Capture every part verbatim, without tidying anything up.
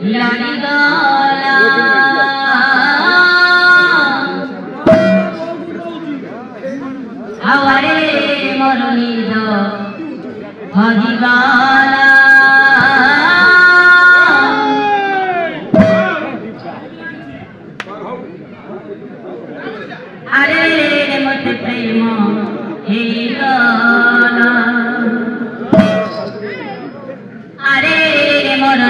लड़ी गला आवारे मोर निद हजिगला अरे मते प्रेम हे गला अरे मोर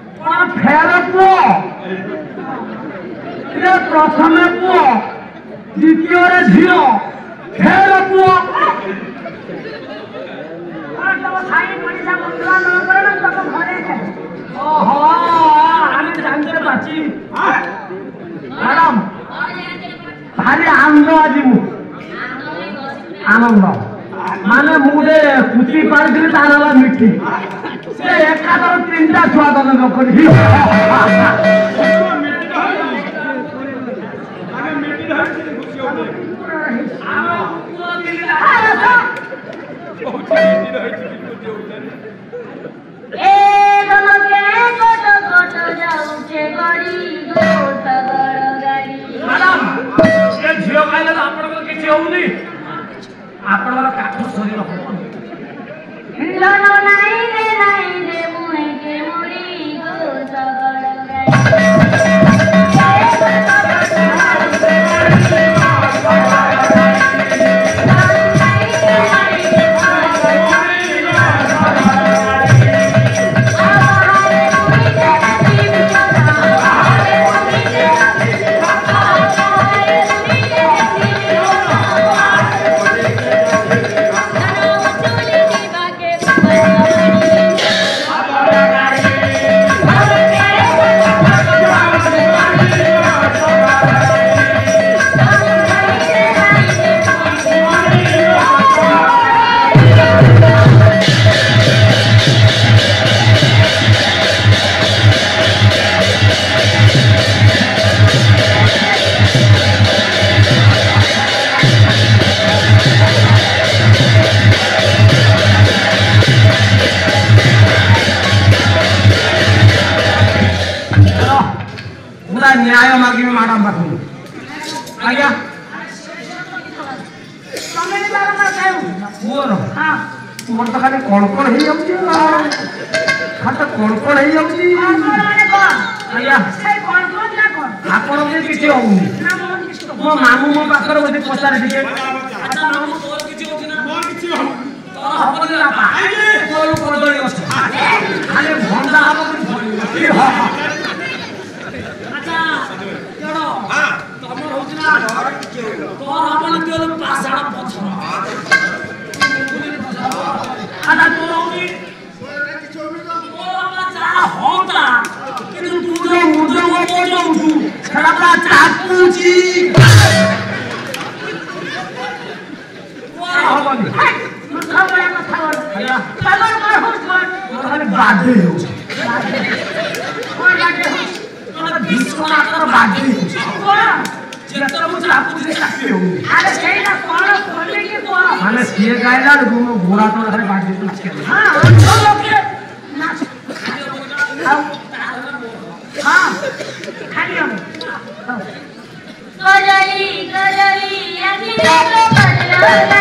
प्रथमे पुओ द्वितीय झील फेर पुओ ম্যাডাম ভারি আনন্দ আজি মু আনন্দ মানে মু গোটে কুচি পারিଥିଲି ତାର ହେଲା ମିଠି ସେ ଏକାଥର ତିନିଟା ଛୁଆ ଜନ୍ମ କରି ଝିଅ ଖାଇଲେ ତ ଆପଣଙ୍କର କିଛି ହଉନି ଆପଣଙ୍କର କାଠ ଶରୀର ହବନି न्याय मागे मैडम पाखु आज्ञा मोर मोर तो खाली कणकण हो जाऊँगी खाली कणकण हो जाऊँगी आज्ञा आपण किसी होनी मो मामू मो पाखर बोली पचारे टे खाली भंडा हम माने सीए गायला घोड़ा तो खाली बांट देते हां हां खाली हम गजली गजली अभी तो बदला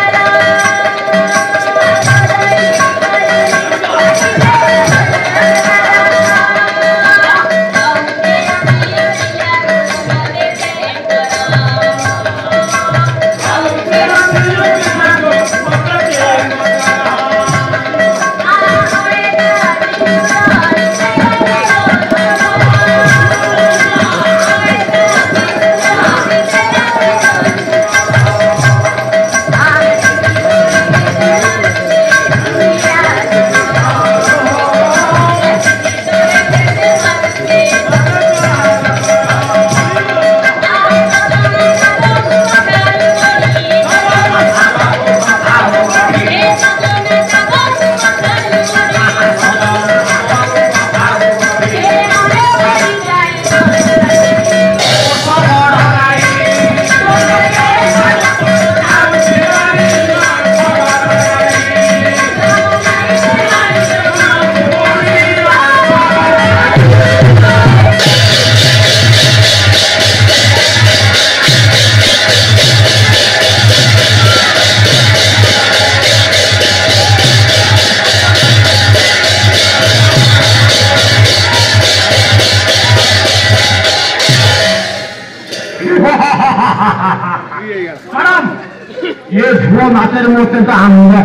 मैडम ये झुआ नाचर मोते तो आनंद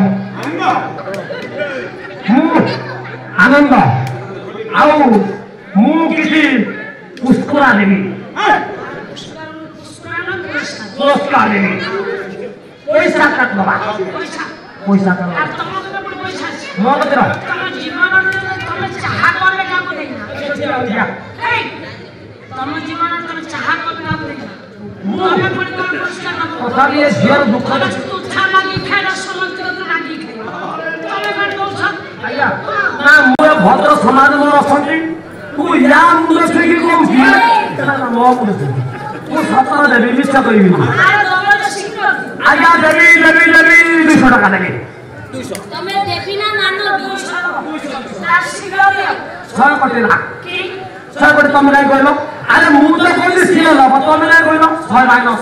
आनंद आउ मु किसी पुष्करा देवी पुरस्कार देवी पैसा काट बाबा पैसा पैसा काट আর তোমাকে তো বড় পয়সা আছে মো কত তোমার জীবন তুমি চাহা করবে কাকু দেই না এই তোমার জীবন তুমি চাহা করবে কাকু দেই না তুমি বড় বড় পুরস্কার না কথা দিয়ে ঝিয়ার দুঃখ তু থা লাগি খাইরা সমন্ত্র তো লাগি খাই তুমি বড় দৌছ আইয়া না মু ভদ্র সমাজ মোর অসন্তি তু ইয়া মুরে থেকে কম কি না মো মুরে তু সতরা দেবি নিশ্চয় করিবি আর তোমার তো শিখতে আইয়া দেবি দেবি দেবি দুইশো টাকা দেবি তুমি দেবি না মানো দুইশো আর শিখলো ছয় কোটি না কি ছয় কোটি তুমি নাই কইলো আরে মু তো কইলি ছিল না তুমি নাই কইলো ছয় মাইনাস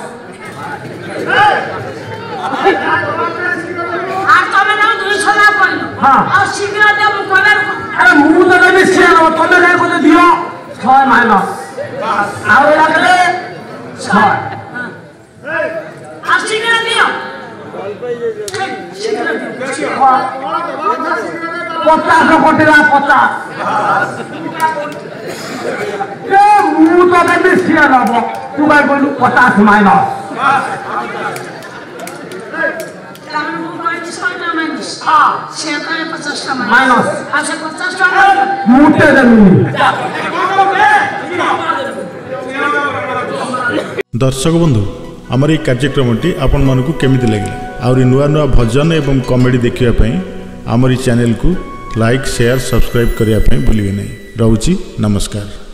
আর তুমি না দুইশো না কইলো হ্যাঁ আর শিখলো দেব কবার আরে মু তো কইলি ছিল না তুমি নাই কইলে দিও ছয় মাইনাস আর লাগলে ছয় আর শিখলো দিও পচাশ কোটি না পচাশ মু তো কইলি ছিল না তুই কই কইলু পচাশ মাইনাস কারণ মু কইছি ছয়টা মাইনাস সেখানে পঞ্চাশ টাকা মাইনাস আচ্ছা পঞ্চাশ টাকা মুটে দেবি दर्शक बंधु आमर ये कार्यक्रमटी आपण मानकु केमिति लगे आउरी नुआ नुआ भजन एवं कॉमेडी देखिया पई आमर चैनल को लाइक शेयर सब्सक्राइब करिया पई भूलिए नहीं। रहूची नमस्कार।